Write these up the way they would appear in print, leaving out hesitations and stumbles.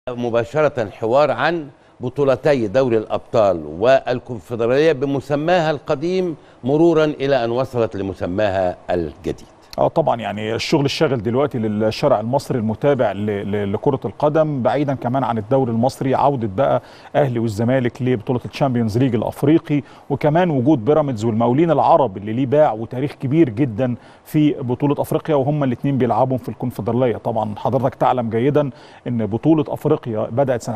مباشرة حوار عن بطولتي دوري الأبطال والكونفدرالية بمسماها القديم مرورا إلى أن وصلت لمسماها الجديد. طبعا يعني الشغل الشاغل دلوقتي للشارع المصري المتابع لكرة القدم، بعيدا كمان عن الدوري المصري، عودة بقى أهلي والزمالك لبطولة الشامبيونز ليج الأفريقي، وكمان وجود بيراميدز والمقاولين العرب اللي ليه باع وتاريخ كبير جدا في بطولة أفريقيا، وهم الاثنين بيلعبوا في الكونفدرالية. طبعا حضرتك تعلم جيدا أن بطولة أفريقيا بدأت سنة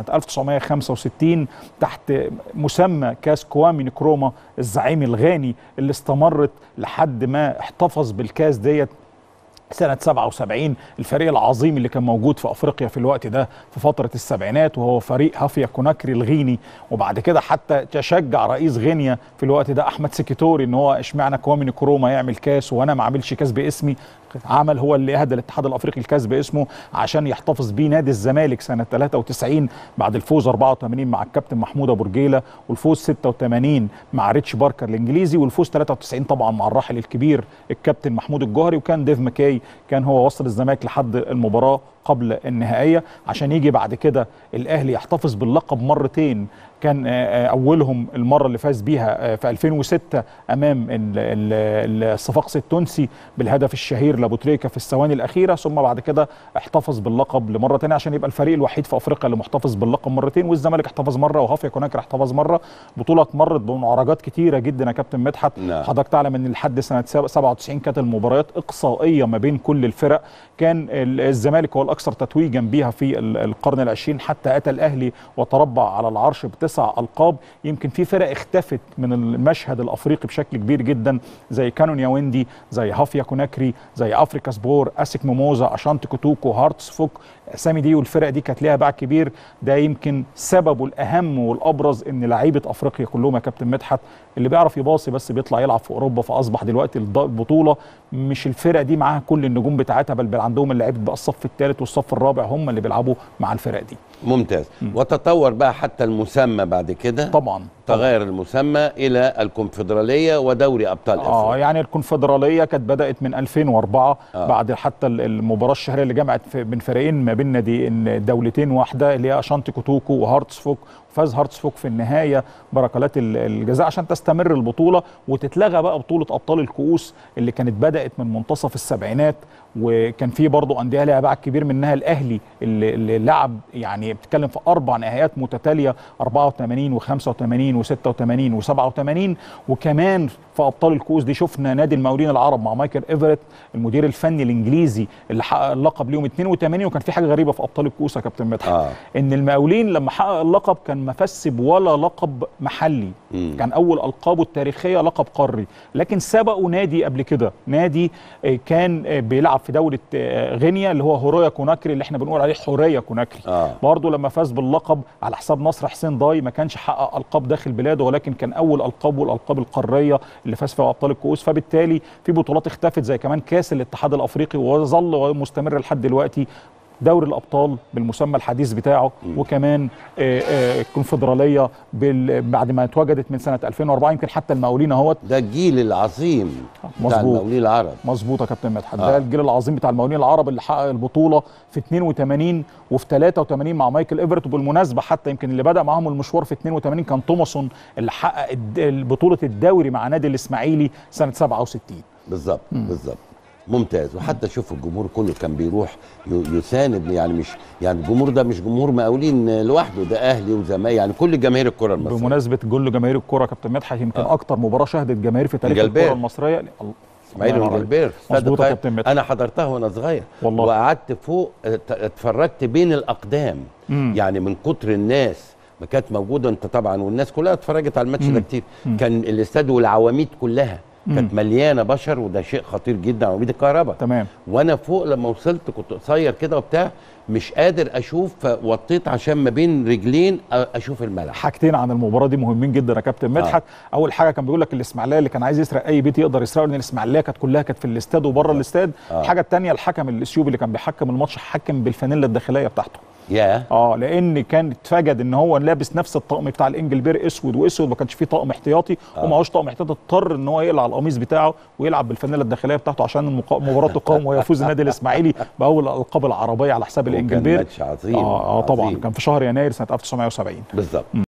1965 تحت مسمى كاس كوامي نكروما الزعيم الغاني، اللي استمرت لحد ما احتفظ بالكاس ديت سنة 77. الفريق العظيم اللي كان موجود في أفريقيا في الوقت ده في فترة السبعينات وهو فريق هافيا كوناكري الغيني، وبعد كده حتى تشجع رئيس غينيا في الوقت ده أحمد سيكيتوري إن هو اشمعنى كوامي نكروما يعمل كاس وأنا ما عملش كاس باسمي. عمل هو اللي أهدى الاتحاد الأفريقي الكاس باسمه عشان يحتفظ بيه نادي الزمالك سنة 93 بعد الفوز 84 مع الكابتن محمود أبو رجيلة، والفوز 86 مع ريتش باركر الإنجليزي، والفوز 93 طبعا مع الراحل الكبير الكابتن محمود الجوهري، وكان ديف ماكاي كان هو وصل الزمالك لحد المباراة قبل النهائية عشان يجي بعد كده الأهلي يحتفظ باللقب مرتين. كان أولهم المرة اللي فاز بيها في 2006 أمام الصفاقسي التونسي بالهدف الشهير لأبو تريكة في الثواني الأخيرة، ثم بعد كده احتفظ باللقب لمرة تانية عشان يبقى الفريق الوحيد في أفريقيا اللي محتفظ باللقب مرتين، والزمالك احتفظ مرة وهافيا كوناكري احتفظ مرة. بطولة مرت بمعارضات كتيرة جدا يا كابتن مدحت. حضرتك تعلم أن لحد سنة 97 كانت المباريات إقصائية ما بين كل الفرق، كان الزمالك هو الأكثر تتويجا بيها في القرن العشرين حتى أتى الأهلي وتربع على العرش بتسع ألقاب. يمكن في فرق اختفت من المشهد الأفريقي بشكل كبير جدا زي كانون ياوندي، زي هافيا كوناكري، زي أفريكا سبور، أسك موموزا، أشانتي كوتوكو، هارتس فوك. الأسامي دي والفرق دي كانت ليها باع كبير. ده يمكن سببه الأهم والأبرز إن لعيبة أفريقيا كلهم يا كابتن مدحت اللي بيعرف يباصي بس بيطلع يلعب في أوروبا، فأصبح دلوقتي البطولة مش الفرق دي معاها كل النجوم بتاعتها، بل عندهم اللعيبه بقى الصف الثالث والصف الرابع هم اللي بيلعبوا مع الفرق دي. ممتاز. وتطور بقى حتى المسمى بعد كده، طبعا تغير المسمى الى الكونفدراليه ودوري ابطال افريقيا. يعني الكونفدراليه كانت بدات من 2004 بعد حتى المباراه الشهريه اللي جمعت بين فريقين ما بين ناديين دولتين واحده اللي هي اشانتي كوتوكو وهارتس فوك، فاز هارتس فوك في النهايه بركلات الجزاء عشان تستمر البطوله وتتلغى بقى بطوله ابطال الكؤوس اللي كانت بدات من منتصف السبعينات. وكان في برضه انديه لها باع كبير منها الاهلي اللي لعب، يعني بتتكلم في 4 نهائيات متتاليه 84 و85 و86 و87. وكمان في ابطال الكؤوس دي شفنا نادي المقاولين العرب مع مايكل ايفرت المدير الفني الانجليزي اللي حقق اللقب ليهم 82. وكان في حاجه غريبه في ابطال الكؤوس يا كابتن مدحت ان المقاولين لما حقق اللقب كان ما فاز بولا لقب محلي، كان اول القابه التاريخيه لقب قاري، لكن سبقوا نادي قبل كده، نادي كان بيلعب في دوله غينيا اللي هو هورويا كوناكري اللي احنا بنقول عليه حوريه كوناكري. برضه لما فاز باللقب على حساب نصر حسين ضاي ما كانش حقق القاب داخل بلاده، ولكن كان اول القاب والالقاب القاريه اللي فاز فيها ابطال الكؤوس. فبالتالي في بطولات اختفت زي كمان كاس الاتحاد الافريقي وظل مستمر لحد دلوقتي، دوري الابطال بالمسمى الحديث بتاعه، وكمان الكونفدراليه بعد ما اتوجدت من سنه 2004. يمكن حتى المقاولين اهوت ده الجيل العظيم بتاع المقاولين العرب. مظبوط يا كابتن مدحت. ده الجيل العظيم بتاع المقاولين العرب اللي حقق البطوله في 82 وفي 83 مع مايكل ايفرت. وبالمناسبه حتى يمكن اللي بدا معاهم المشوار في 82 كان توماسون اللي حقق بطوله الدوري مع نادي الاسماعيلي سنه 67. بالظبط بالظبط. ممتاز. وحتى شوف الجمهور كله كان بيروح يساند، يعني مش يعني الجمهور ده مش جمهور مقاولين لوحده، ده اهلي وزمالك، يعني كل جماهير الكره المصريه. بمناسبه كل جماهير الكره يا كابتن مدحت يمكن اكتر مباراه شهدت جماهير في تاريخ الكره المصريه اسماعيل والجلبير. مظبوط يا كابتن مدحت. انا حضرتها وانا صغير والله، وقعدت فوق اتفرجت بين الاقدام. يعني من كتر الناس ما كانت موجوده، انت طبعا والناس كلها اتفرجت على الماتش ده كتير. كان الاستاد والعواميد كلها كانت مليانه بشر، وده شيء خطير جدا، عواميد الكهرباء. تمام. وانا فوق لما وصلت كنت قصير كده وبتاع مش قادر اشوف، فوطيت عشان ما بين رجلين اشوف الملعب. حاجتين عن المباراه دي مهمين جدا يا كابتن مدحت. اول حاجه كان بيقول لك الاسماعيليه اللي كان عايز يسرق اي بيت يقدر يسرقه، لان الاسماعيليه كانت كلها في الاستاد وبره الاستاد. الحاجه الثانيه الحكم الاثيوبي اللي كان بيحكم الماتش حكم بالفانيلا الداخليه بتاعته. ياه. لان كان اتفاجد ان هو لابس نفس الطقم بتاع الانجلبير اسود واسود، ما كانش فيه طقم احتياطي ومعهوش طقم احتياطي، اضطر ان هو يقلع القميص بتاعه ويلعب بالفانيله الداخليه بتاعته عشان مباراه تقام ويفوز النادي الاسماعيلي باول الالقاب العربيه على حساب الانجلبير. كان ماتش عظيم طبعا عظيم. كان في شهر يناير سنه 1970 بالظبط.